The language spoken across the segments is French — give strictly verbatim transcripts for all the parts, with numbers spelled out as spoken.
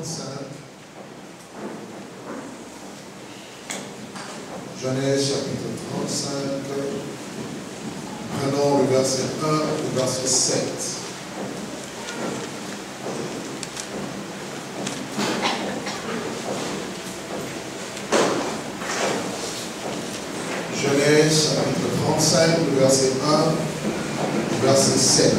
trente-cinq. Genèse chapitre trente-cinq. Prenons le verset un, le verset sept. Genèse chapitre trente-cinq, le verset un, le verset sept.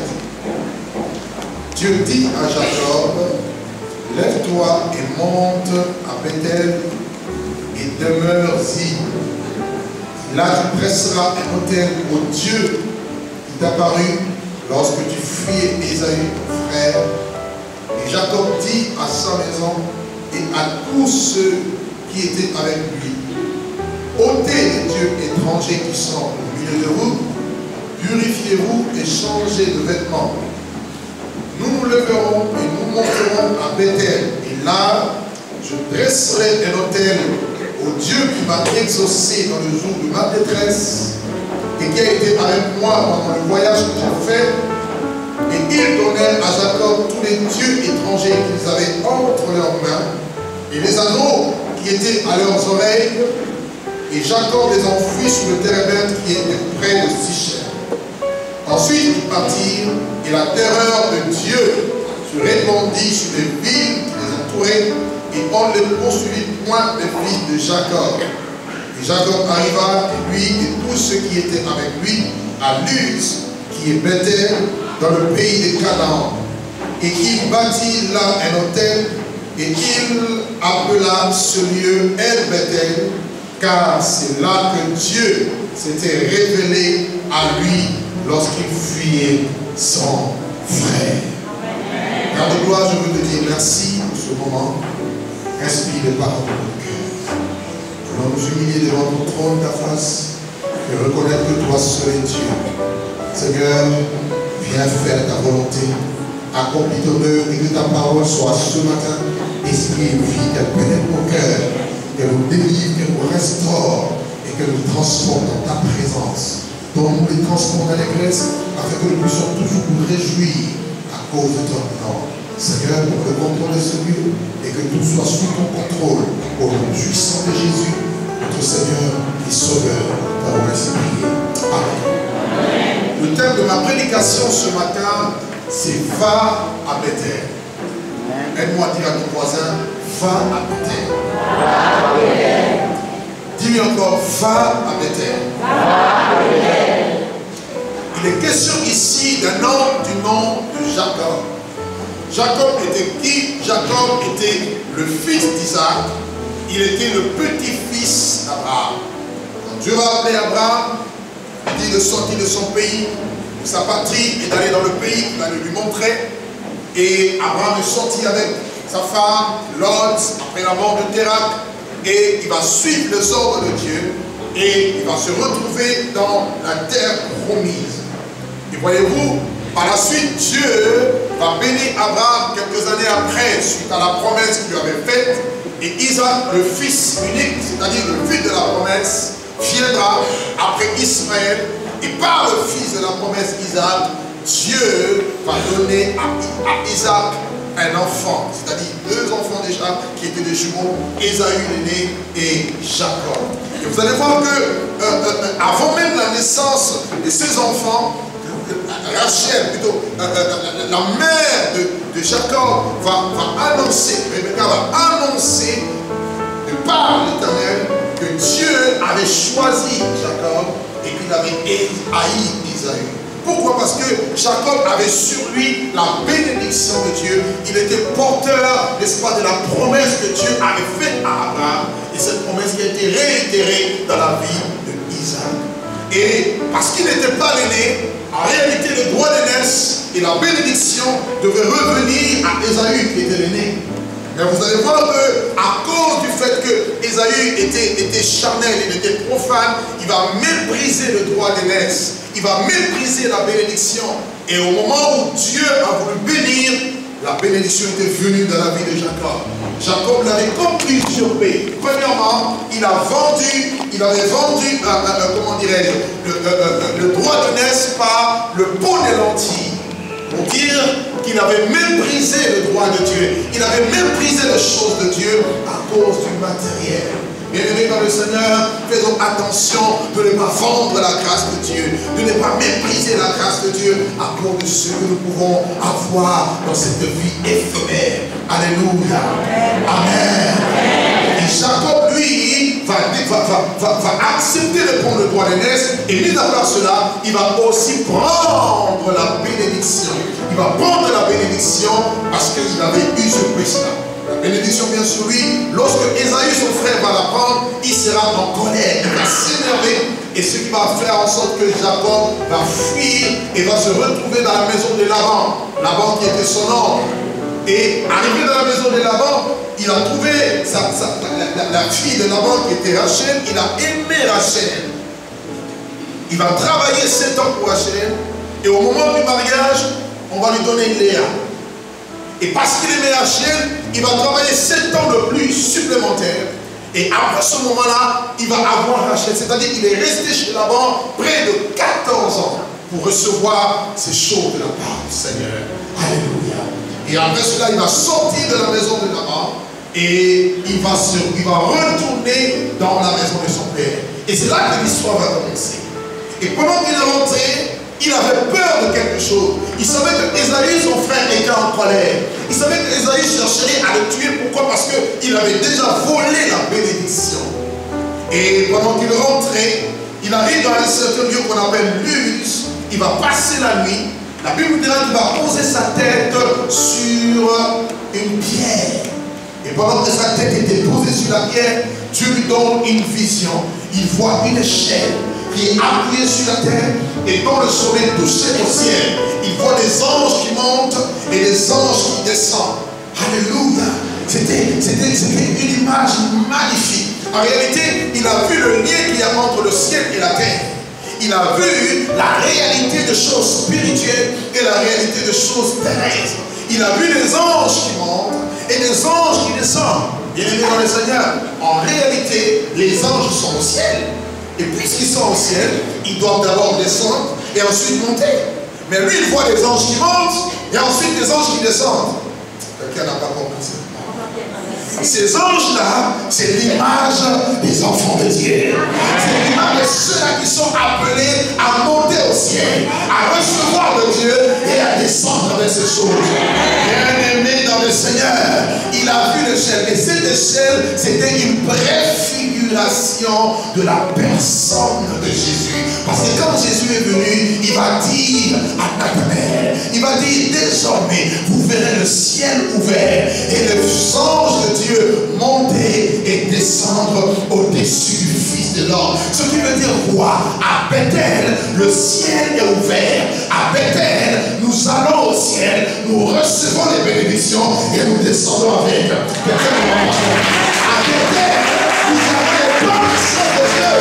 Dieu dit à Jacob, lève-toi et monte à Bethel et demeure-y. Là tu presseras un autel au Dieu qui t'apparut lorsque tu fuyais Ésaü, ton frère. Et Jacob dit à sa maison et à tous ceux qui étaient avec lui, ôtez les dieux étrangers qui sont au milieu de vous, purifiez-vous et changez de vêtements. Nous nous leverons et nous monterons à Bethel. Et là, je dresserai un autel au Dieu qui m'a exaucé dans le jour de ma détresse et qui a été avec moi pendant le voyage que j'ai fait. Et ils donnèrent à Jacob tous les dieux étrangers qu'ils avaient entre leurs mains et les anneaux qui étaient à leurs oreilles. Et Jacob les enfouit sur le térébinthe qui était près de Sichem. Ensuite, ils partirent, et la terreur de Dieu se répandit sur les villes qui les entouraient, et on ne poursuivit point les fils de Jacob. Et Jacob arriva, et lui et tous ceux qui étaient avec lui, à Luz, qui est Bethel, dans le pays de Canaan. Et il bâtit là un autel, et il appela ce lieu El Bethel, car c'est là que Dieu s'était révélé à lui lorsqu'il fuyait son frère. Père de gloire, je veux te dire merci pour ce moment. Inspire les paroles de notre cœur. Nous nous humilier devant ton trône, ta face, et reconnaître que toi seul es Dieu. Seigneur, viens faire ta volonté, accomplis ton œuvre et que ta parole soit ce matin, esprit et vie, qu'elle pénètre nos cœurs, qu'elle nous délivre, qu'elle nous restaure et qu'elle nous transforme dans ta présence. Donne-nous les transports d'allégresse afin que nous puissions toujours nous réjouir à cause de ton nom. Seigneur, pour le contrôle de ce lieu et que tout soit sous ton contrôle au nom puissant de Jésus, notre Seigneur et Sauveur. T'avons ainsi prié. Amen. Le thème de ma prédication ce matin, c'est va à Bethel. Aide-moi à dire à ton voisin, va à Bethel. Va à Bethel. Dis-lui encore, va à Bethel. Va à Bethel. Il est question ici d'un homme du nom de Jacob. Jacob était qui? Jacob était le fils d'Isaac. Il était le petit-fils d'Abraham. Quand Dieu va appeler Abraham, il dit de sortir de son pays, de sa patrie, et d'aller dans le pays qu'il allait lui montrer. Et Abraham est sorti avec sa femme, Lot, après la mort de Térak. Et il va suivre les ordres de Dieu et il va se retrouver dans la terre promise. Et voyez-vous, par la suite, Dieu va bénir Abraham quelques années après, suite à la promesse qu'il lui avait faite. Et Isaac, le fils unique, c'est-à-dire le fils de la promesse, viendra après Ismaël. Et par le fils de la promesse, Isaac, Dieu va donner à, à Isaac un enfant, c'est-à-dire deux enfants déjà qui étaient des jumeaux, Ésaü l'aîné et Jacob. Et vous allez voir que euh, euh, avant même la naissance de ces enfants, Rachel, plutôt euh, euh, la mère de, de Jacob va, va annoncer, Rebecca va annoncer de par l'Éternel que Dieu avait choisi Jacob et qu'il avait haï Ésaü. Pourquoi? Parce que Jacob avait sur lui la bénédiction de Dieu. Il était porteur, n'est-ce pas, de la promesse que Dieu avait faite à Abraham. Et cette promesse qui a été réitérée dans la vie d'Isaac. Et parce qu'il n'était pas l'aîné, en réalité le droit d'aînesse et la bénédiction devaient revenir à Ésaü qui était l'aîné. Mais vous allez voir qu'à cause du fait que Ésaü était, était charnel, il était profane, il va mépriser le droit d'aînesse. Il va mépriser la bénédiction. Et au moment où Dieu a voulu bénir, la bénédiction était venue dans la vie de Jacob. Jacob l'avait compris usurpé. Premièrement, il a vendu, il avait vendu, euh, euh, comment dirais-je, le, euh, euh, le droit d'aînesse par le pot des lentilles. Pour dire qu'il il avait méprisé le droit de Dieu. Il avait méprisé les choses de Dieu à cause du matériel. Bien-aimés dans le Seigneur, faisons attention de ne pas vendre la grâce de Dieu, de ne pas mépriser la grâce de Dieu à cause de ce que nous pouvons avoir dans cette vie éphémère. Alléluia. Amen. Et Jacob, lui, va, va, va, va, va accepter de prendre le droit d'aînesse, et mis à part cela, il va aussi prendre la bénédiction. Il va prendre la bénédiction parce qu'il avait eu ce prix-là. La bénédiction vient sur lui. Lorsque Ésaü, son frère, va la prendre, il sera en colère, il va s'énerver. Et ce qui va faire en sorte que Jacob va fuir et va se retrouver dans la maison de Laban. Laban qui était son oncle. Et arrivé dans la maison de Laban, il a trouvé sa, sa, la, la, la fille de Laban qui était Rachel. Il a aimé Rachel. Il va travailler sept ans pour Rachel. Et au moment du mariage, on va lui donner Léa. Et parce qu'il aimait Rachel, il va travailler sept ans de plus supplémentaires. Et après ce moment-là, il va avoir Rachel. C'est-à-dire qu'il est resté chez Laban près de quatorze ans pour recevoir ces choses de la part du Seigneur. Alléluia. Et après cela, il va sortir de la maison de Laban et il va, se, il va retourner dans la maison de son père. Et c'est là que l'histoire va commencer. Et pendant qu'il est rentré, il avait peur de quelque chose. Il savait que Ésaü, son frère, était en colère. Il savait que Ésaü chercherait à le tuer. Pourquoi? Parce qu'il avait déjà volé la bénédiction. Et pendant qu'il rentrait, il arrive dans un certain lieu qu'on appelle Luz. Il va passer la nuit. La Bible dira qu'il va poser sa tête sur une pierre. Et pendant que sa tête était posée sur la pierre, Dieu lui donne une vision. Il voit une échelle qui est appuyée sur la terre et dont le sommet touchait au ciel. Il voit des anges qui montent et des anges qui descendent. Alléluia. C'était une image magnifique. En réalité, il a vu le lien qu'il y a entre le ciel et la terre. Il a vu la réalité de choses spirituelles et la réalité de choses terrestres. Il a vu des anges qui montent et des anges qui descendent. Bien-aimés dans le Seigneur, en réalité, les anges sont au ciel. Et puisqu'ils sont au ciel, ils doivent d'abord descendre et ensuite monter. Mais lui, il voit des anges qui montent et ensuite des anges qui descendent. Quelqu'un n'a pas compris ça. Ces anges-là, c'est l'image des enfants de Dieu. C'est l'image de ceux-là qui sont appelés à monter au ciel, à recevoir de Dieu et à descendre avec ces choses. Bien-aimé dans le Seigneur, il a vu l'échelle. Et cette échelle, c'était une préfiguration de la personne de Jésus. Parce que quand Jésus est venu, il va dire à Nathanaël, il va dire désormais, vous verrez le ciel ouvert et les anges de Dieu monter et descendre au-dessus du Fils de l'homme. Ce qui veut dire quoi? À Bethel, le ciel est ouvert. À Bethel, nous allons au ciel, nous recevons les bénédictions et nous descendons avec. À Bethel, nous avons les bénédictions de Dieu.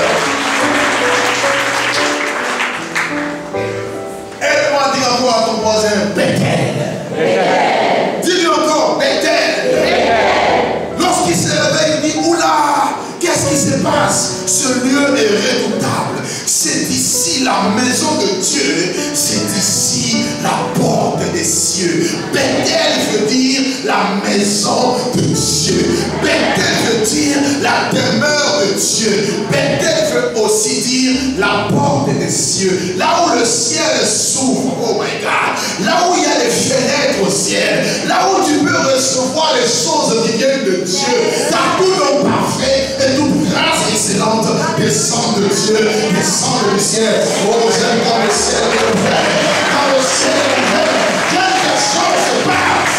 Aide-moi à dire encore à ton voisin, Bethel. Dis-lui encore, Bethel. Lorsqu'il se réveille, il dit, oula, qu'est-ce qui se passe? Ce lieu est redoutable. C'est ici la maison de Dieu. C'est ici la porte des cieux. Bethel veut dire la maison de Dieu. Bethel veut dire la demeure de Dieu. Bethel veut aussi dire la porte des cieux. Là où le ciel s'ouvre, oh my God. Là où il y a des fenêtres au ciel. Là où tu peux recevoir les choses qui viennent de Dieu. Car tout nom parfait et toute grâce excellente descend de Dieu, descend du ciel. Oh, j'aime quand le ciel est ouvert. Quand le ciel est ouvert, quelque chose se passe.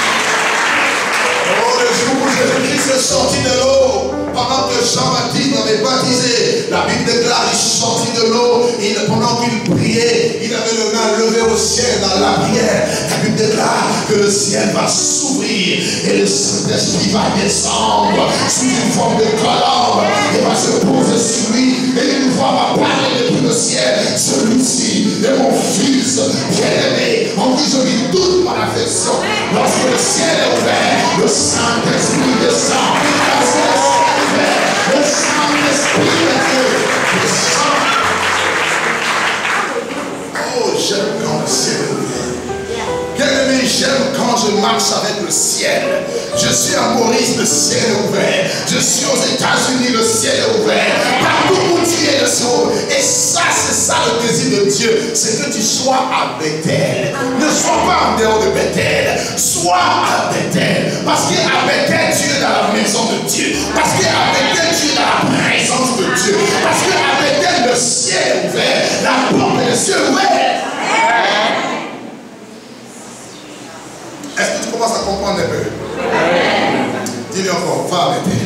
Oh, le jour où Jésus-Christ est sorti de l'eau, pendant que Jean-Baptiste avait baptisé, la Bible déclare qu'il est sorti de l'eau, et pendant qu'il priait, il avait le main levé au ciel dans la prière. La Bible déclare que le ciel va s'ouvrir et le Saint-Esprit va descendre sous une forme de colombe et va se poser sur lui, et une voix va parler depuis le ciel. Celui-ci est mon fils bien-aimé, en qui je vis toute mon affection. Lorsque le ciel est ouvert, le Saint-Esprit descend. Parce que le ciel est ouvert, le Saint-Esprit de Dieu descend. Oh, j'aime quand le ciel est ouvert. Bien-aimé, j'aime je marche avec le ciel. Je suis à Maurice, le ciel est ouvert. Je suis aux États-Unis, le ciel est ouvert. Partout où tu es, le ciel est ouvert. Et ça, c'est ça le désir de Dieu. C'est que tu sois à Bethel. Ne sois pas en dehors de Bethel. Sois à Bethel. Parce qu'à Bethel, tu es dans la maison de Dieu. Parce qu'à Bethel, tu es dans la présence de Dieu. Parce qu'à Bethel, le ciel est ouvert. La porte et le ciel est ouvert. Est-ce que tu commences à comprendre un peu? Dis-lui encore, va à Bethel.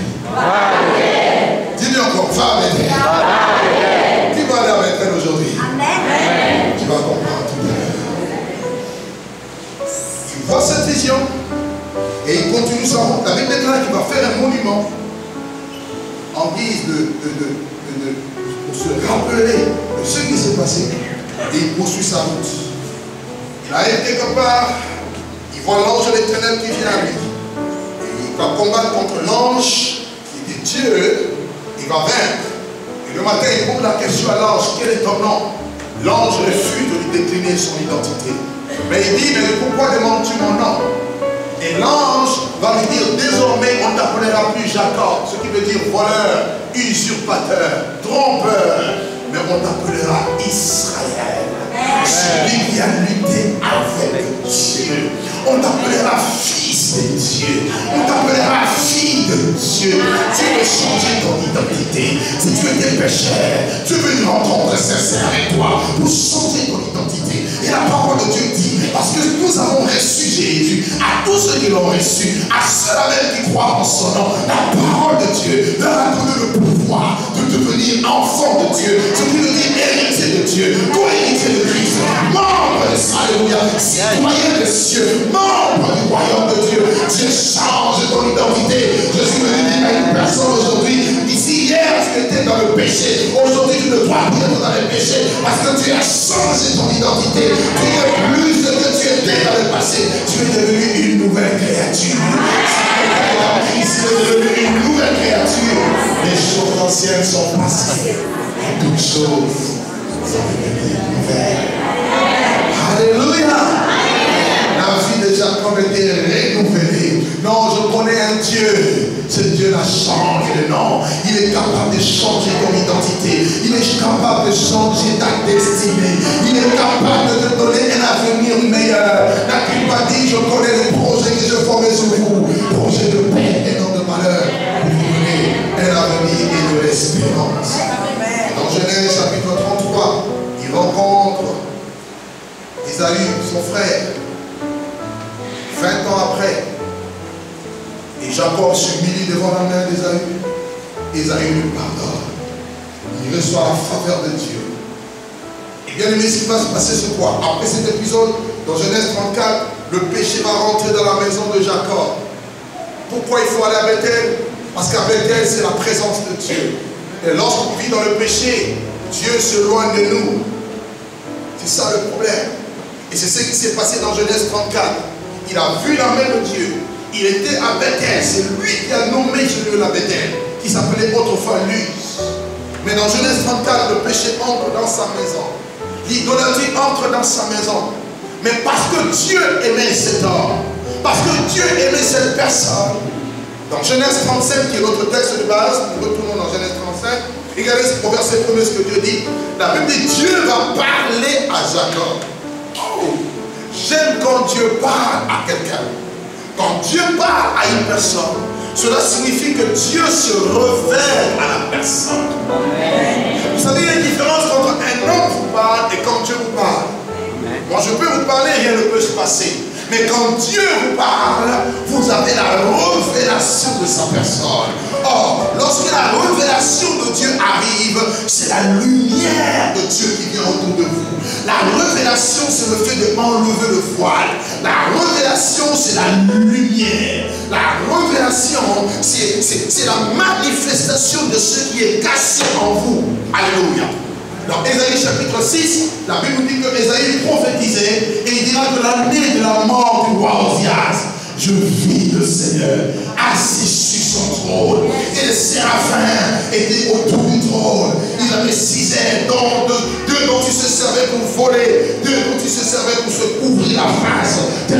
Dis-lui encore, va à Bethel. Qui va aller à Bethel aujourd'hui? Tu vas comprendre tout à l'heure. Il voit cette vision et il continue sa route. La Bible déclare qu'il va faire un monument en guise de, de, de, de, de pour se rappeler de ce qui s'est passé. Et il poursuit sa route. Il arrive quelque part. Il voit l'ange de l'Éternel qui vient à lui. Et il va combattre contre l'ange qui dit Dieu. Il va vaincre. Et le matin, il pose la question à l'ange, quel est ton nom? L'ange refuse de lui décliner son identité. Mais il dit, mais pourquoi demandes-tu mon nom? Et l'ange va lui dire, désormais, on ne t'appellera plus Jacob, ce qui veut dire voleur, usurpateur, trompeur, mais on t'appellera Israël. Celui qui a lutté avec Dieu. On t'appellera fils de Dieu. On t'appellera fille de Dieu. Tu veux changer ton identité. Si tu étais pécheur, tu veux une rencontre sincère avec toi pour changer ton identité. Et la parole de Dieu dit, parce que nous avons reçu Jésus, à tous ceux qui l'ont reçu, à ceux-là même qui croient en son nom, la parole de Dieu leur a donné le pouvoir de devenir enfant de Dieu. Ce qui veut dire héritier de Dieu, co-héritier de Christ, membre de ça, alléluia, citoyen des cieux, membre du royaume de Dieu. Dieu change ton identité. Je suis venu dire à une personne aujourd'hui, ici hier tu étais dans le péché, aujourd'hui tu ne dois plus être dans le péché parce que tu as changé ton identité. Tu es plus de ce que tu étais dans le passé. Tu es devenu une nouvelle créature. Tu es devenu une nouvelle créature. Les choses anciennes sont passées. Et toutes choses sont devenues nouvelles. Alléluia. La vie de Jacob était renouvelée. Non, je connais un Dieu. Ce Dieu n'a changé de nom. Il est capable de changer ton identité. Il est capable de changer ta destinée. Il est capable de te donner un avenir meilleur. N'a-t-il pas dit, je connais les projets que je formais sur vous. Projets de paix et non de malheur. Pour vous donner un avenir et de l'espérance. Dans Genèse chapitre trente-trois, il rencontre Isaïe, son frère. vingt ans après, et Jacob s'humilie devant la main d'Ésaü. Ésaü lui pardonne. Il reçoit la faveur de Dieu. Et bien aimé, ce qui va se passer, c'est quoi? Après cet épisode, dans Genèse trente-quatre, le péché va rentrer dans la maison de Jacob. Pourquoi il faut aller à Bethel? Parce qu'à Bethel, c'est la présence de Dieu. Et lorsqu'on vit dans le péché, Dieu se loin de nous. C'est ça le problème. Et c'est ce qui s'est passé dans Genèse trente-quatre. Il a vu la main de Dieu. Il était à Bethel. C'est lui qui a nommé ce lieu la Bethel, qui s'appelait autrefois Luz. Mais dans Genèse trente-quatre, le péché entre dans sa maison. L'idolâtrie entre dans sa maison. Mais parce que Dieu aimait cet homme, parce que Dieu aimait cette personne, dans Genèse trente-sept, qui est notre texte de base, nous retournons dans Genèse trente-sept, regardez au verset premier ce que Dieu dit. La Bible dit, Dieu va parler à Jacob. Oh, j'aime quand Dieu parle à quelqu'un. Quand Dieu parle à une personne, cela signifie que Dieu se révèle à la personne. Amen. Vous savez, il y a une différence entre un homme vous parle et quand Dieu vous parle. Amen. Moi, je peux vous parler, rien ne peut se passer. Mais quand Dieu vous parle, vous avez la révélation de sa personne. Or, lorsque la révélation de Dieu arrive, c'est la lumière de Dieu qui vient autour de vous. La révélation, c'est le fait de enlever le voile. La révélation, c'est la lumière. La révélation, c'est la manifestation de ce qui est caché en vous. Alléluia. Dans Ésaïe chapitre six, la Bible dit que Ésaïe prophétisait et il dira que l'année de la mort du roi Osias, je vis le Seigneur assis sur son trône et les séraphins étaient autour du trône. Ils avaient six ailes, dont deux, deux dont ils se servaient pour voler, deux dont ils se servaient pour se couvrir la face, tellement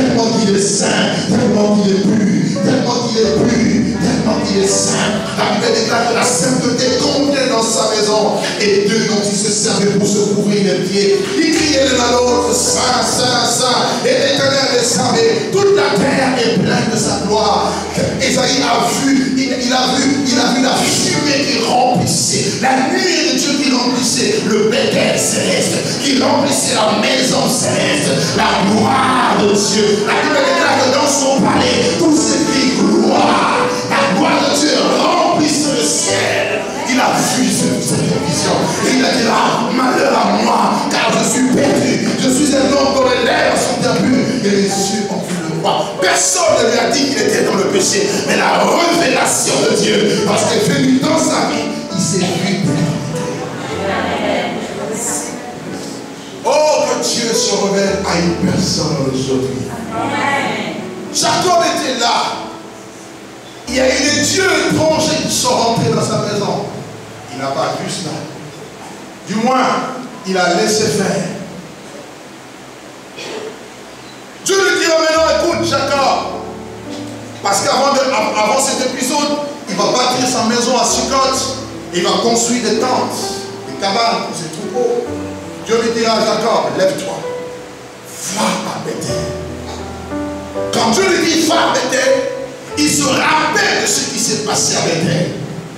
qu'il est saint, tellement qu'il est pur, tellement qu'il est pur, tellement qu'il est saint. La Bible déclare que la sainteté convient dans sa maison. Et Dieu dont il se servait pour se couvrir les pieds. Il criait l'un à l'autre, saint, saint, saint. Et l'Éternel est savait. Toute la terre est pleine de sa gloire. Esaïe a vu, il, il a vu, il a vu la fumée qui remplissait, la nuée de Dieu qui remplissait le Bethel céleste, qui remplissait la maison céleste, la gloire de Dieu. La Bible déclare que dans son palais, tout s'écrit gloire. La gloire de Dieu remplissait le ciel. Il a vu cette vision. Et il a dit là, malheur à moi, car je suis perdu. Je suis un homme dont les lèvres sont impures et les yeux ont vu le roi. Personne ne lui a dit qu'il était dans le péché, mais la révélation de Dieu, parce qu'elle est venue dans sa vie, il s'est vu. Oh, que Dieu se révèle à une personne aujourd'hui. Jacob était là. Il y a eu des dieux étrangers qui sont rentrés dans sa maison. Il n'a pas vu cela. Du moins, il a laissé faire. Dieu lui dit maintenant, écoute Jacob, parce qu'avant avant cet épisode, il va bâtir sa maison à Sukkot, il va construire des tentes, des cabanes pour ses troupeaux. Dieu lui dira à Jacob, lève-toi, va à Bethel. Quand Dieu lui dit va à Bethel, il se rappelle de ce qui s'est passé à Bethel.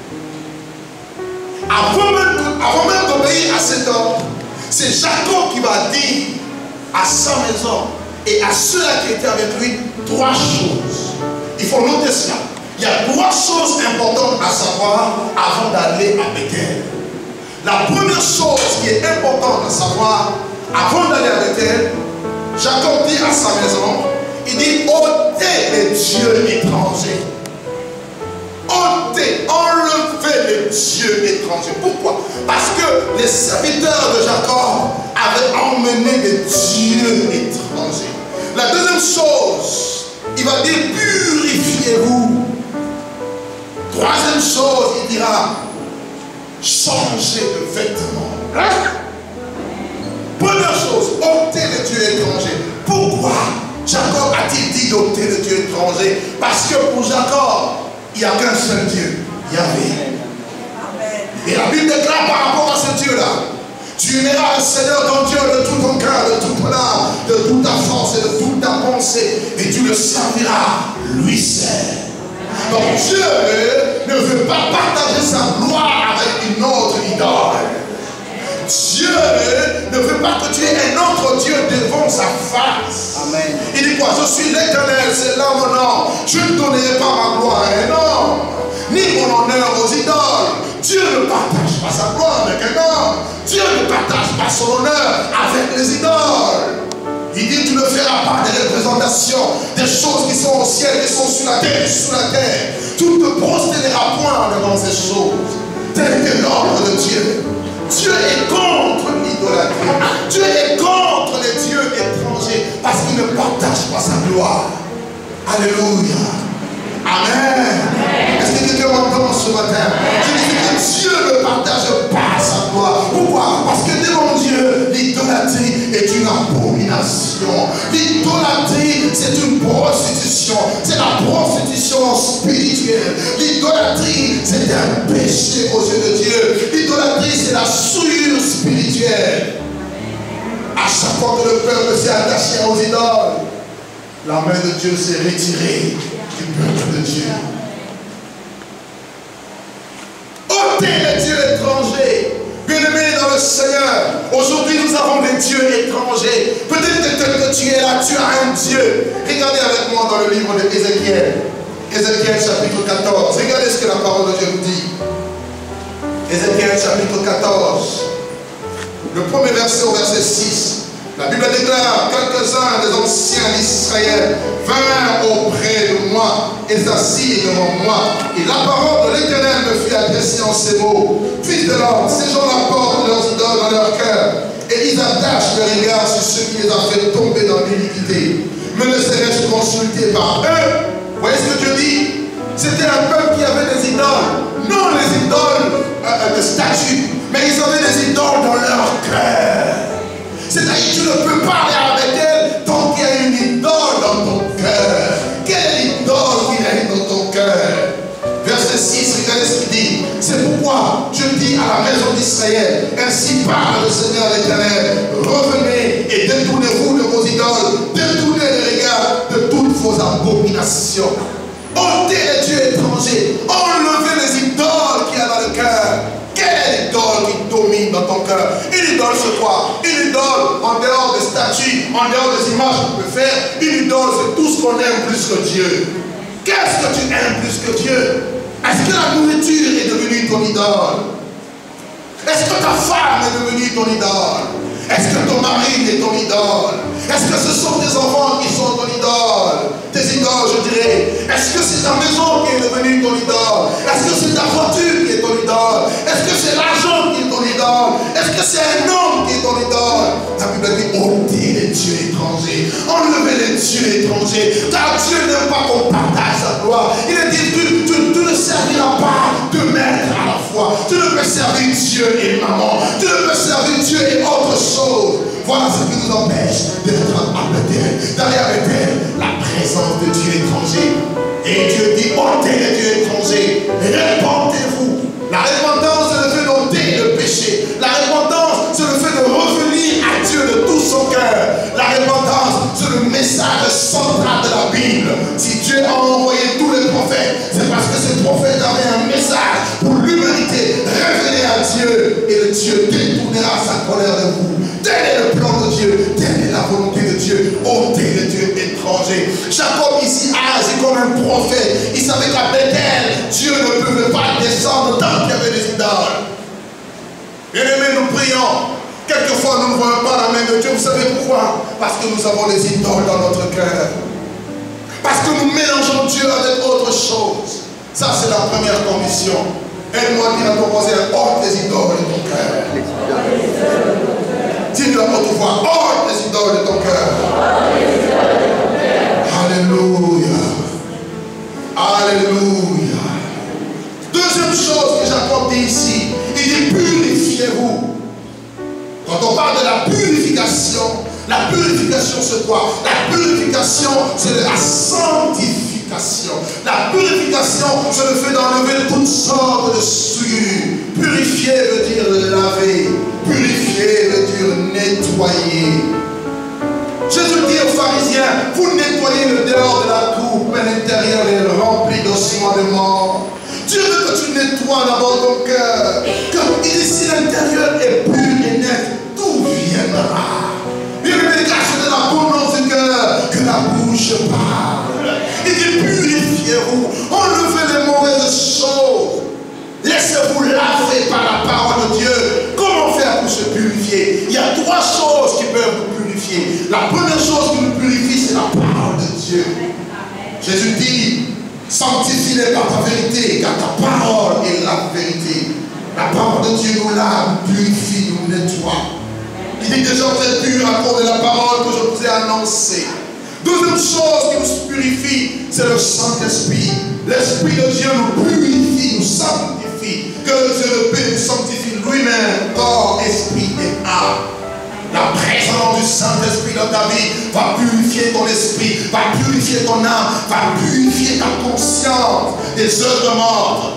Avant même, avant même d'obéir à cet ordre, c'est Jacob qui va dire à sa maison et à ceux-là qui étaient avec lui trois choses. Il faut noter cela. Il y a trois choses importantes à savoir avant d'aller à Bethel. La première chose qui est importante à savoir avant d'aller à Bethel, Jacob dit à sa maison, il dit ôtez les dieux étrangers. Ôtez, enlevez les dieux étrangers. Pourquoi? Parce que les serviteurs de Jacob avaient emmené des dieux étrangers. La deuxième chose, il va dire purifiez-vous. Troisième chose, il dira changez de vêtements. Première chose, ôtez les dieux étrangers. Pourquoi Jacob a-t-il dit d'ôter les dieux étrangers? Parce que pour Jacob, il n'y a qu'un seul Dieu, Yahvé. Et la Bible déclare par rapport à ce Dieu-là, tu aimeras le Seigneur ton Dieu de tout ton cœur, de toute ton âme, de toute ta force et de toute ta pensée, et tu le serviras, lui seul. Donc Dieu ne veut pas partager sa gloire avec une autre idole. Dieu ne veut pas que tu aies un autre Dieu devant sa face. Amen. Il dit quoi? Je suis l'Éternel, c'est là mon nom. Je ne donnerai pas ma gloire à un homme, ni mon honneur aux idoles. Dieu ne partage pas sa gloire avec un homme. Dieu ne partage pas son honneur avec les idoles. Il dit tu ne feras pas des représentations, des choses qui sont au ciel, qui sont sur la terre, sous la terre. Tu ne te prosterneras point devant ces choses. Tel que l'ordre de Dieu. Dieu est contre l'idolâtrie. Dieu est contre les dieux étrangers parce qu'il ne partage pas sa gloire. Alléluia. Amen. Est-ce que quelqu'un m'entend ce matin? Je dis que Dieu ne partage pas sa gloire. Pourquoi? Parce que devant Dieu, l'idolâtrie est une abomination. L'idolâtrie, c'est une prostitution. C'est la prostitution spirituelle. L'idolâtrie, c'est un péché aux yeux de Dieu. L'idolâtrie, c'est la souillure spirituelle. À chaque fois que le peuple s'est attaché aux idoles, la main de Dieu s'est retirée du peuple de Dieu. Ôtez les dieux étrangers. Bien-aimés dans le Seigneur, aujourd'hui nous avons des dieux étrangers. Peut-être que tu es là, tu as un Dieu. Regardez avec moi dans le livre d'Ézéchiel. Ézéchiel chapitre quatorze. Regardez ce que la parole de Dieu nous dit. Ézéchiel chapitre quatorze. Le premier verset au verset six. La Bible déclare, quelques-uns des anciens d'Israël vinrent auprès de moi et s'assirent devant moi. Et la parole de l'Éternel me fut adressée en ces mots. Fils de l'homme, ces gens-là portent leurs idoles dans leur cœur et ils attachent leur regard sur ce qui les a fait tomber dans l'iniquité. Me laisserai-je consulter par eux? Vous voyez ce que Dieu dit? C'était un peuple qui avait des idoles. Non les idoles euh, de statues, mais ils avaient des idoles dans leur cœur. C'est-à-dire que tu ne peux pas aller avec elle tant qu'il y a une idole dans ton cœur. Israël. Ainsi parle le Seigneur l'Éternel. Revenez et détournez-vous de vos idoles. Détournez les regards de toutes vos abominations. Ôtez les dieux étrangers. Enlevez les idoles qu'il y a dans le cœur. Quelle idole qui domine dans ton cœur? Une idole c'est quoi? Une idole en dehors des statues, en dehors des images qu'on peut faire. Une idole c'est tout ce qu'on aime plus que Dieu. Qu'est-ce que tu aimes plus que Dieu? Est-ce que la nourriture est devenue ton idole? Est-ce que ta femme est devenue ton idole? Est-ce que ton mari est ton idole? Est-ce que ce sont tes enfants qui sont ton idole? Tes idoles, je dirais. Est-ce que c'est ta maison qui est devenue ton idole? Est-ce que c'est ta voiture qui est ton idole? Est-ce que c'est l'argent qui est ton idole? Est-ce que c'est un homme qui est ton idole? La Bible dit, ôtez les dieux étrangers. Enlevez les dieux étrangers. Car Dieu n'aime pas qu'on partage sa gloire. Il a dit, tu, tu, tu ne serviras pas deux maîtres à la fois. Tu ne peux servir Dieu et maman. Tu ne peux servir Dieu et autre chose. Voilà ce qui nous empêche d'être à Bethel, d'aller à Bethel, la présence de Dieu étranger. Et Dieu dit, ôtez les dieux étrangers, répentez-vous. La repentance, c'est le fait d'ôter le péché. La repentance, c'est le fait de revenir à Dieu de tout son cœur. La repentance, c'est le message central de la Bible. Si Dieu a envoyé tous les prophètes, c'est parce que ces prophètes avaient un message pour l'humanité. Revenez à Dieu et le Dieu détournera sa colère de vous. Tel est le plan de Dieu, telle est la volonté de Dieu. Ôtez les dieux étrangers. Jacob ici a agi comme un prophète. Il savait qu'à Bethel, Dieu ne pouvait pas descendre tant qu'il y avait des idoles. Bien-aimés, nous prions. Quelquefois, nous ne voyons pas la main de Dieu. Vous savez pourquoi? Parce que nous avons des idoles dans notre cœur. Parce que nous mélangeons Dieu avec autre chose. Ça, c'est la première condition. Aide-moi à dire à ton voisin, ôte les idoles de ton cœur. Dis-le à votre voix, ôte les idoles de ton cœur. Alléluia. Alléluia. Deuxième chose que Jacob dit ici, il dit purifiez-vous. Quand on parle de la purification, la purification c'est quoi? La purification c'est la sanctification. La purification c'est le fait d'enlever toutes sortes de souillures. Purifier veut dire laver. Purifier veut dire nettoyer. Jésus dit aux pharisiens, vous nettoyez le dehors de la cour, mais l'intérieur est rempli d'ossements de mort. Dieu veut que tu nettoies d'abord ton cœur. Car ici l'intérieur est pur et net, tout viendra. Il me cache de l'abondance du cœur que la bouche parle. Il dit purifiez-vous, enlevez les mauvaises choses. Laissez-vous laver par la parole de Dieu. Comment faire pour se purifier? Il y a trois choses qui peuvent nous purifier. La première chose qui nous purifie, c'est la parole de Dieu. Jésus dit, sanctifie-les par ta vérité, car ta parole est la vérité. La parole de Dieu nous lave, nous purifie, nous nettoie. Il dit déjà vous êtes purs à cause de la parole que je vous ai annoncée. Deuxième chose qui nous purifie, c'est le Saint-Esprit. L'Esprit de Dieu nous purifie, nous sanctifie. Que Dieu le Père nous sanctifie lui-même, corps, esprit et âme. La présence du Saint-Esprit dans ta vie va purifier ton esprit, va purifier ton âme, va purifier ta conscience des œuvres mortes.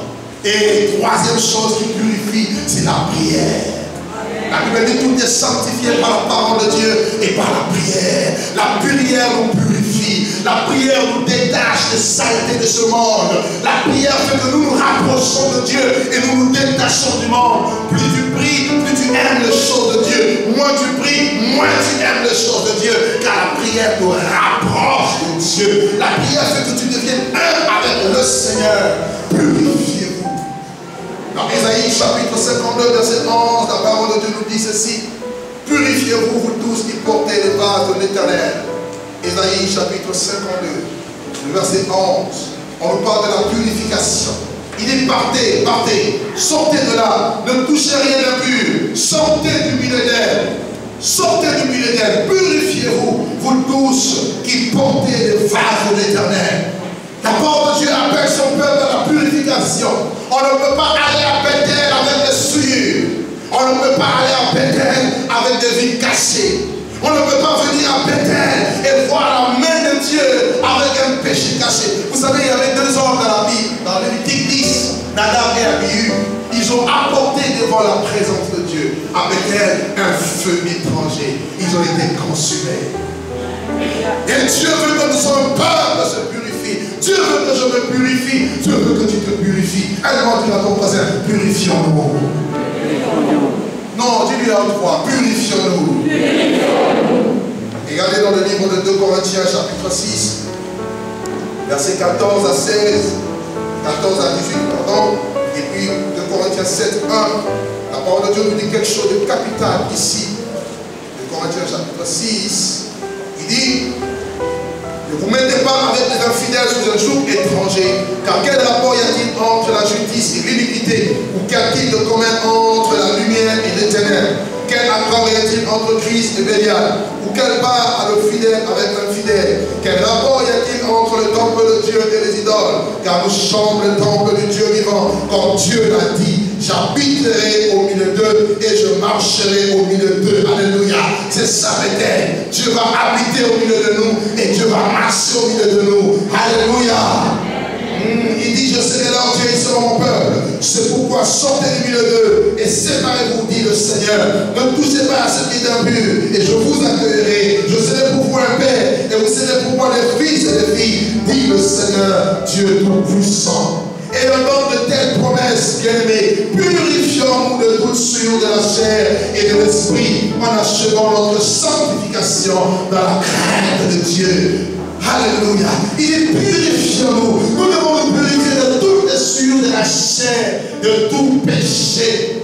Et troisième chose qui purifie, c'est la prière. La Bible dit tout est sanctifié par la parole de Dieu et par la prière. La prière nous purifie. La prière nous détache des saletés de ce monde. La prière fait que nous nous rapprochons de Dieu et nous nous détachons du monde. Plus tu pries, plus tu aimes les choses de Dieu. Moins tu pries, moins tu aimes les choses de Dieu. Car la prière te rapproche de Dieu. La prière fait que tu deviennes un avec le Seigneur. Purifiez-vous. Dans Ésaïe chapitre cinquante-deux, verset onze, la parole de Dieu nous dit ceci. Purifiez-vous, vous tous qui portez les vases de l'Éternel. Ésaïe chapitre cinquante-deux, le verset onze. On nous parle de la purification. Il dit partez, partez, sortez de là, ne touchez rien d'impur, sortez du milieu d'elle, sortez du milieu d'elle, purifiez-vous, vous tous qui portez les vases de l'Éternel. La parole de Dieu appelle son peuple à la purification. On ne peut pas aller à Bethel avec des souillures. On ne peut pas aller à Bethel avec des vies cachées. On ne peut pas venir à Bethel et voir la main de Dieu avec un péché caché. Vous savez, il y avait deux hommes dans la Bible, dans Lévitique dix, Nadab et Abihu. Ils ont apporté devant la présence de à Bethel un feu étranger. Ils ont été consumés. Et Dieu veut que nous soyons peuple se purifie. Dieu veut que je me purifie. Dieu veut que tu te purifies. Alors dis à ton voisin, purifions-nous. Non, dis-lui à haute voix, purifions-nous. Regardez dans le livre de deux Corinthiens, chapitre six, versets quatorze à seize, quatorze à dix-huit, pardon. Et puis deux Corinthiens sept, un. La parole de Dieu nous dit quelque chose de capital ici. deux Corinthiens chapitre six. Il dit, ne vous mettez pas avec les infidèles sous un joug étranger, car quel rapport y a-t-il entre la justice et l'iniquité, ou qu'y a-t-il de commun entre la lumière et les ténèbres? Quel accord y a-t-il entre Christ et Bélial? Ou quelle part a le fidèle avec l'infidèle? Quel rapport y a-t-il entre le temple de Dieu et les idoles? Car nous sommes le temple du Dieu vivant, comme Dieu l'a dit. J'habiterai au milieu d'eux et je marcherai au milieu d'eux. Alléluia. C'est ça, Bethel. Dieu va habiter au milieu de nous et Dieu va marcher au milieu de nous. Alléluia. Mmh, il dit, je serai leur Dieu, ils seront mon peuple. C'est pourquoi sortez du milieu d'eux et séparez-vous, dit le Seigneur. Ne touchez pas à ce qui est impur et je vous accueillerai. Je serai pour vous un père et vous serez pour moi des fils et des filles, dit le Seigneur, Dieu Tout-Puissant. Et dans de telles promesses, bien-aimés, purifions-nous de toute souillure de la chair et de l'esprit en achevant notre sanctification dans la crainte de Dieu. Alléluia. Il est purifions-nous. Nous devons nous purifier de toutes les souillures de la chair, de tout péché,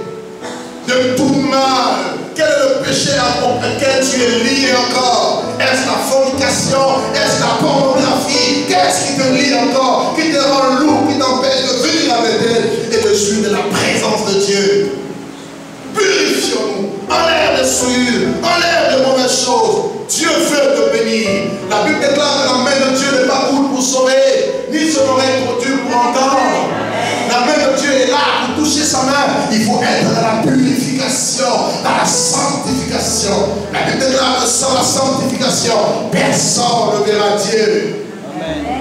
de tout mal. Quel est le péché auquel tu es lié encore? Est-ce la fornication? Est-ce la pornographie? Qu'est-ce qui te lie encore? Qui te rend lourd, qui t'empêche de venir avec elle et de jouir de la présence de Dieu? Purifions-nous. Enlève les souillures, enlève les mauvaises choses. Dieu veut te bénir. La Bible déclare que la main de Dieu n'est pas courte pour sauver, ni son oreille trop dure pour entendre. La main de Dieu est là pour toucher sa main. Il faut être dans la purification, dans la sanctification. La Bible déclare que sans la sanctification, personne ne verra Dieu. Amen.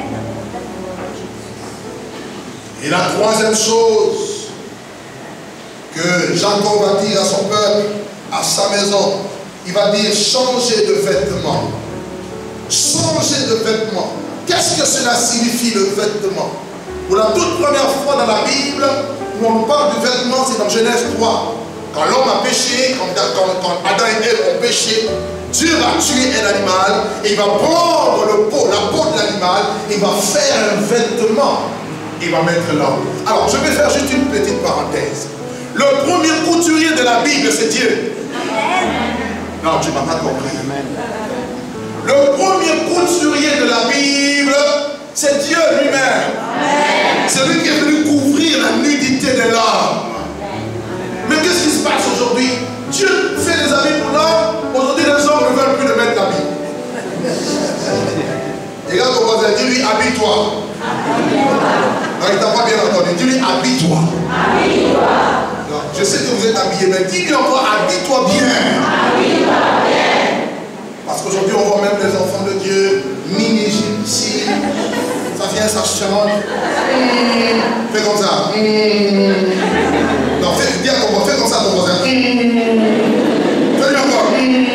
Et la troisième chose que Jacob va dire à son peuple, à sa maison, il va dire changer de vêtements. Changer de vêtements. Qu'est-ce que cela signifie, le vêtement? Pour la toute première fois dans la Bible, où on parle du vêtement, c'est dans Genèse trois. Quand l'homme a péché, quand, quand, quand Adam et Ève ont péché, Dieu va tuer un animal et il va prendre le peau, la peau de l'animal, il va faire un vêtement. Il va mettre l'homme. Alors, je vais faire juste une petite parenthèse. Le premier couturier de la Bible, c'est Dieu. Non, tu ne m'as pas compris. Le premier couturier de la Bible, c'est Dieu lui-même. C'est lui qui est venu couvrir la nudité de l'homme. Mais qu'est-ce qui se passe aujourd'hui? Dieu fait des habits pour l'homme. Aujourd'hui, les hommes ne veulent plus le mettre l'habit. Regarde ton voisin, dis-lui habille-toi. Non, il ne t'a pas bien entendu. Dis-lui habille-toi. Non, je sais que vous êtes habillés, mais dis-lui encore habille-toi bien. Habille-toi bien. Parce qu'aujourd'hui, on voit même les enfants de Dieu, mini ici. Ça vient, ça chante. Mmh. Fais comme ça. Mmh. Non, fais, dis à ton voisin, fais comme ça à ton voisin. Mmh. Fais-lui encore. Mmh.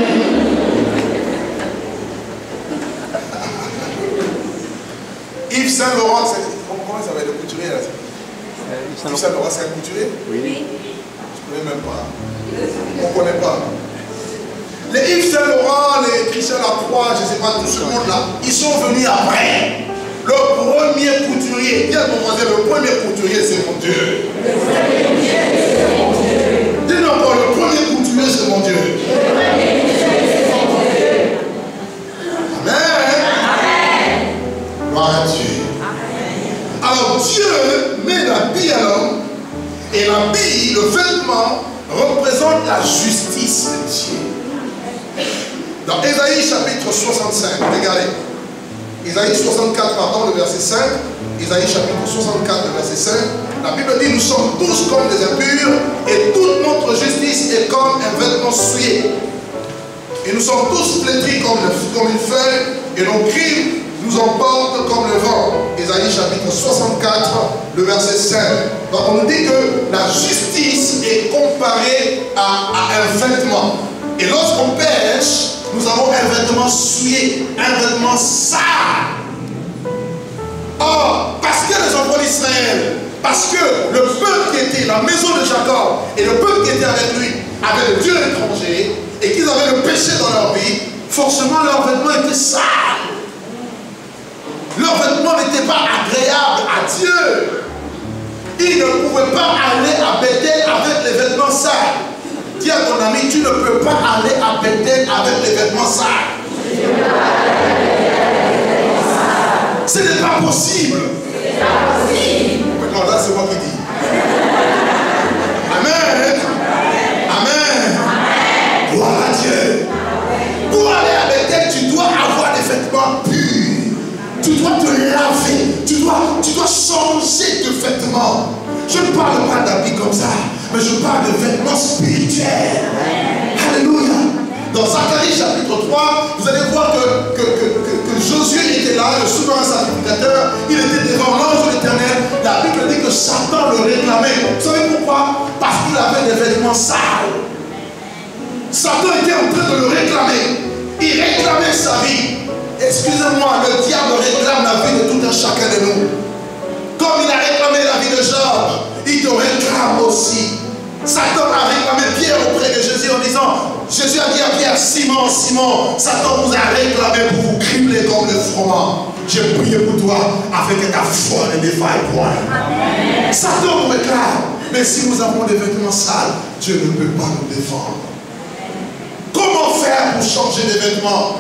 Yves Saint Laurent, comment ça va être le couturier là? Yves Saint Laurent, c'est un couturier? Oui. Je ne connais même pas. On ne connaît pas. Les Yves Saint Laurent, les Christian Lacroix, je ne sais pas, tout ce monde-là, ils sont venus après. Le premier couturier, bien mon voisin, le premier couturier, c'est mon Dieu. Le premier couturier, c'est mon Dieu. Dis-nous encore, le premier couturier, c'est mon Dieu. Le premier couturier, c'est mon Dieu. Amen. Amen. Gloire à Dieu. Amen. Alors Dieu met l'habit à l'homme, et l'habit, le vêtement, représente la justice de Dieu. Dans Ésaïe chapitre soixante-cinq, regardez. Ésaïe soixante-quatre, pardon, le verset cinq. Ésaïe chapitre soixante-quatre, le verset cinq. La Bible dit, nous sommes tous comme des impurs et toute notre justice est comme un vêtement souillé. Et nous sommes tous flétris comme, comme une feuille et nos crimes nous emporte comme le vent. Ésaïe chapitre soixante-quatre, le verset cinq. Donc on nous dit que la justice est comparée à, à un vêtement. Et lorsqu'on pêche, nous avons un vêtement souillé, un vêtement sale. Or, parce que les enfants d'Israël, parce que le peuple qui était la maison de Jacob et le peuple qui était avec lui avait le Dieu étranger et qu'ils avaient le péché dans leur vie, forcément leurs vêtements étaient sales. Leurs vêtements n'étaient pas agréables à Dieu. Ils ne pouvaient pas aller à Bethel avec les vêtements sales. Dis à ton ami, tu ne peux pas aller à Bethel avec les vêtements sales. Ce n'est pas possible. Maintenant, là, c'est moi qui dis. Amen. Amen. Gloire à Dieu. Pour aller à Bethel, tu dois avoir des vêtements purs. Tu dois te laver. Tu dois, tu dois changer de vêtements. Je ne parle pas d'habits comme ça, mais je parle de vêtements spirituels. Alléluia. Dans Zacharie chapitre trois, vous allez voir que, que, que, que, que Josué était là, le souverain sacrificateur, il était devant l'ange de l'Éternel. La Bible dit que Satan le réclamait. Vous savez pourquoi? Parce qu'il avait des vêtements sales. Satan était en train de le réclamer. Il réclamait sa vie. Excusez-moi, le diable réclame la vie de tout un chacun de nous. Comme il a réclamé la vie de Job, il te réclame aussi. Satan a réclamé Pierre auprès de Jésus en disant, Jésus a dit à Pierre, Simon, Simon, Satan vous a réclamé pour vous cribler comme le froment. J'ai prié pour toi afin que ta foi ne défaille point. Amen. Satan vous réclame. Mais si nous avons des vêtements sales, Dieu ne peut pas nous défendre. Comment faire pour changer des vêtements?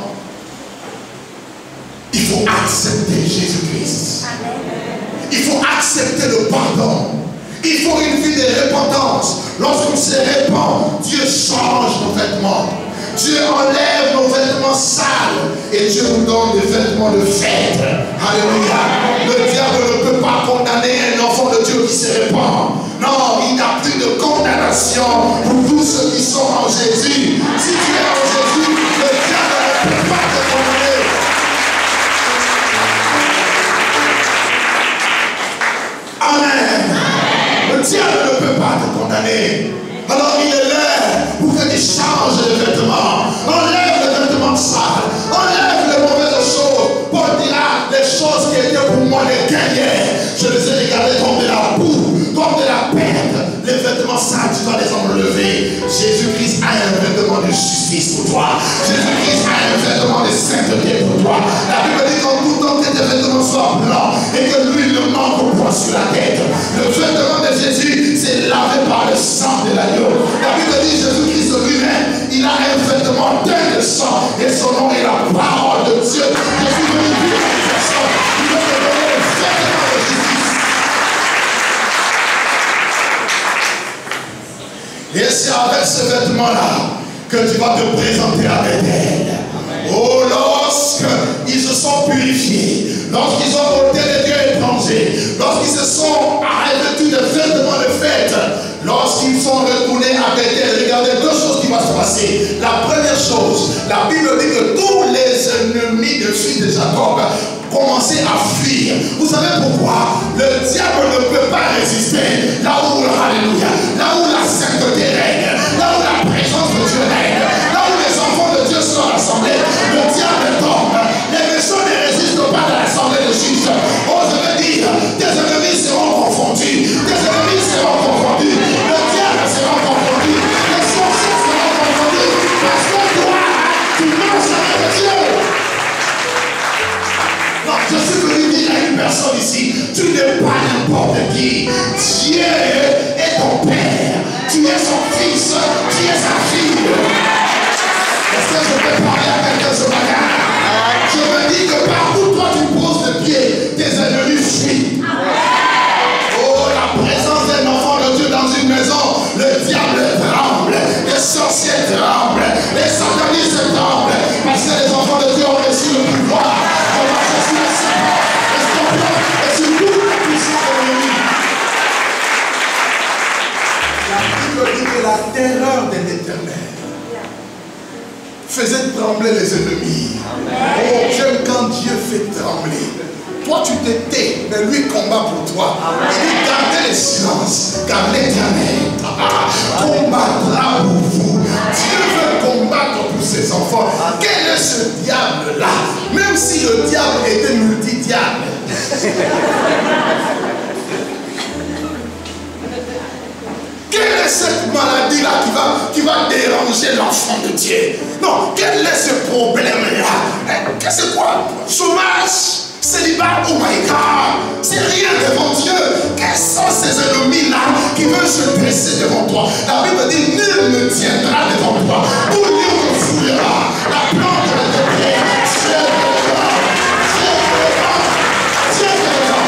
Il faut accepter Jésus-Christ. Il faut accepter le pardon. Il faut une vie de repentance. Lorsqu'on se répand, Dieu change nos vêtements. Dieu enlève nos vêtements sales et Dieu nous donne des vêtements de fête. Alléluia. Le diable ne peut pas condamner un enfant de Dieu qui se répand. Non, il n'y a plus de condamnation pour tous ceux qui sont en Jésus. Si tu es en Jésus, le diable ne peut pas te condamner. Amen. Le diable ne peut pas te condamner. Alors il est l'heure pour que tu changes de vêtements. Enlève les vêtements sales. Enlève les mauvaises choses. Paul dira, les choses qui étaient pour moi les guerrières, je les ai regardées comme de la boue, comme de la perte. Les vêtements sales, tu dois les enlever. Jésus-Christ a un vêtement de justice pour toi. Jésus-Christ a un vêtement de sainteté pour toi. La Bible dit qu'en tout temps que tes vêtements soient blancs et que l'huile ne manque au point sur la tête. Le vêtement de Jésus, c'est lavé par le sang de l'agneau. La Bible dit Jésus-Christ lui-même, il a un vêtement teint de sang et son nom est la parole de Dieu. Jésus veut dire à une personne, il veut te donner le vêtement de justice. Et c'est avec ce vêtement-là que tu vas te présenter à Bethel. Oh, lorsqu'ils se sont purifiés, lorsqu'ils ont ôté les dieux étrangers, lorsqu'ils se sont revêtus de vêtements de fête, lorsqu'ils sont retournés à Bethel, regardez deux choses qui vont se passer. La première chose, la Bible dit que tous les ennemis de fils de Jacob commençaient à fuir. Vous savez pourquoi? Le diable ne peut pas résister là où, alléluia, là où la sainteté règne, là où la présence de Dieu règne, là où les enfants de Dieu sont rassemblés, le diable tombe. Les méchants ne résistent pas à l'assemblée de Christ. Oh, je veux dire, tes ennemis seront confondus, tes ennemis seront confondus, le diable sera confondu, les sorciers seront confondus, parce que toi, tu marches avec Dieu. Non, je suis venu dire à une personne ici, tu n'es pas n'importe qui. Dieu est ton Père, tu es son fils, tu es sa fille. Est-ce que je peux parler à quelqu'un ce matin? Je me dis que partout toi tu poses le pied, tes ennemis fuient. Oh, la présence d'un enfant de Dieu dans une maison, le diable tremble, les sorciers tremblent, les satanistes tremblent, parce que les enfants de Dieu ont reçu le pouvoir. On va chercher le Seigneur, le scorpion, et sur toute la puissance de l'ennemi. La Bible dit que la terreur de l'Éternel faisait trembler les ennemis. Amen. Oh, j'aime quand Dieu fait trembler. toi tu te tais, mais lui combat pour toi. Il dit gardez le silence, car l'Éternel combattra pour vous. Dieu veut combattre pour ses enfants. Quel est ce diable-là? Même si le diable était multi-diable. Quelle est cette maladie-là qui va, qui va déranger l'enfant de Dieu? Non, quel est ce problème-là? Qu'est-ce que quoi? Chômage, célibat, oh my God, c'est rien devant Dieu. Quels sont ces ennemis-là qui veulent se dresser devant toi? La Bible dit, nul ne tiendra devant toi. Tout lieu te fouillera. La plante de tes pieds, Dieu te lèvera. Dieu te lèvera. Dieu te lèvera.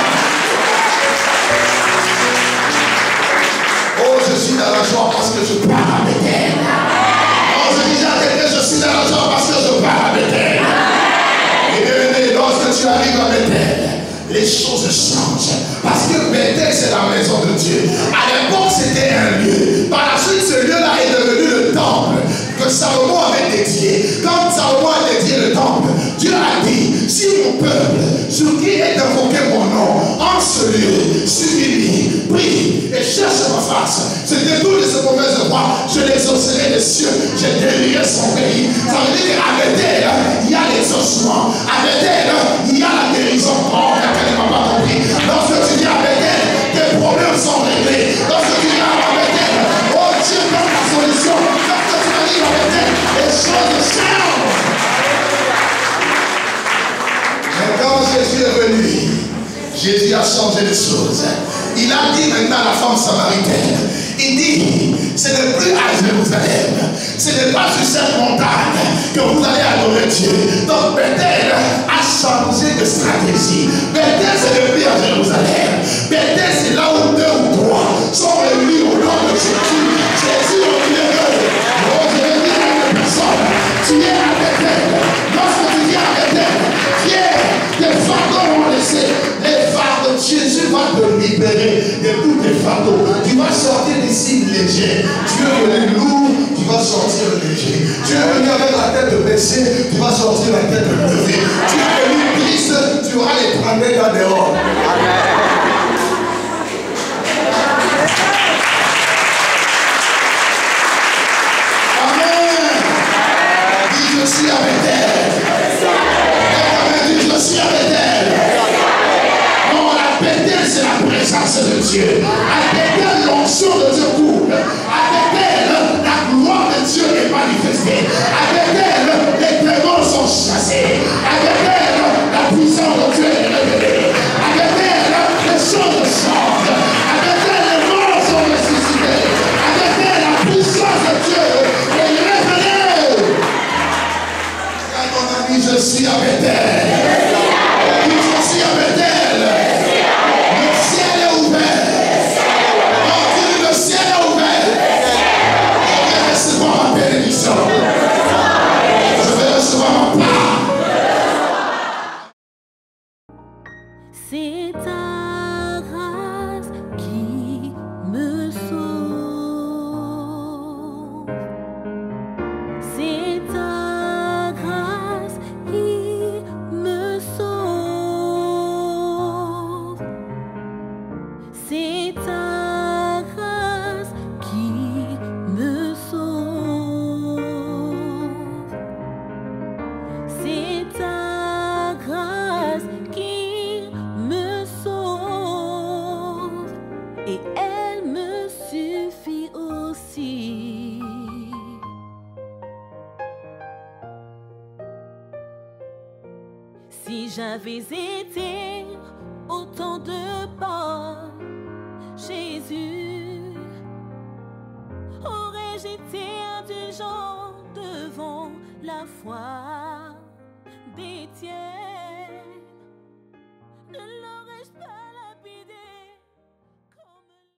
Oh, je suis dans la joie parce que je parle à Bethel. Oh, je dis à quelqu'un, je suis dans la joie parce que je parle à Bethel. Et bien, lorsque tu arrives à Bethel, les choses changent. Parce que Bethel, c'est la maison de Dieu. À l'époque, c'était un lieu. Par la suite, ce lieu-là est devenu le temple que Salomon avait dédié. Quand Salomon a dédié le temple, Dieu a dit, si mon peuple, sur qui est invoqué mon nom, en ce lieu, s'humilie, prie et cherche ma face, se détourne de ce mauvais voie, je l'exaucerai des cieux, je guérirai son pays. Ça veut dire qu'à Bethel, il y a l'exaucement. À Bethel, il y a la guérison. Oh, quelqu'un ne m'a pas compris. Lorsque tu viens à Bethel, tes problèmes sont réglés. Lorsque tu viens à Bethel, oh Dieu donne la solution. Lorsque tu arrives à Bethel, les choses changent. Mais quand Jésus est venu, Jésus a changé les choses. Il a dit maintenant à la femme samaritaine, il dit, ce n'est plus à Jérusalem, ce n'est pas sur cette montagne que vous allez adorer Dieu. Donc Bethel a changé de stratégie. Bethel, ce n'est plus à Jérusalem. Bethel, c'est là où deux ou trois sont réunis au nom de Jésus. Jésus au milieu d'eux. Oh, je vais dire à une personne, tu es à Bethel. Lorsque tu viens à Bethel, viens, tes fardeaux vont laisser. Les fardeaux, Jésus va te libérer de tous tes fardeaux. Tu vas sortir d'ici léger. Tu es venu lourd, tu vas sortir léger. Tu es venu avec la tête baissée, tu vas sortir la tête levée. Tu es venu triste, tu auras les prendre là dehors. Amen. Dis, je suis avec elle. Amen. Dis, je suis avec elle. Non, la Bethel, c'est la présence de Dieu. À Bethel, l'onction de Dieu coule. À Bethel, la gloire de Dieu est manifestée. À Bethel, les démons sont chassés. À Bethel, la puissance de Dieu est révélée. À Bethel, les choses changent. À Bethel, les morts sont ressuscités. À Bethel, la puissance de Dieu est révélée. Quand on a dit je suis à Bethel, je suis à Bethel. C'est ta grâce qui me sauve. C'est ta grâce qui me sauve. C'est ta grâce qui me sauve. C'est ta grâce qui me sauve et elle me suffit aussi. Si j'avais été autant de pas, Jésus aurais-je été indulgent devant la foi des tiens.